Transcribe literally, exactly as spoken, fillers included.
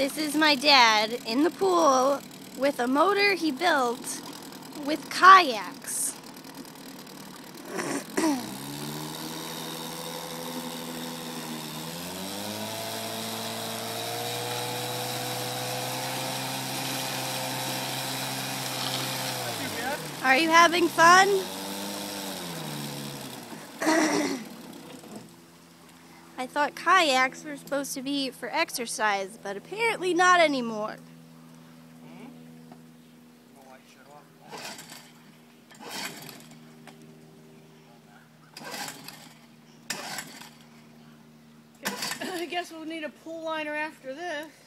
This is my dad in the pool with a motor he built with kayaks. Are you having fun? I thought kayaks were supposed to be for exercise, but apparently not anymore. I guess we'll need a pool liner after this.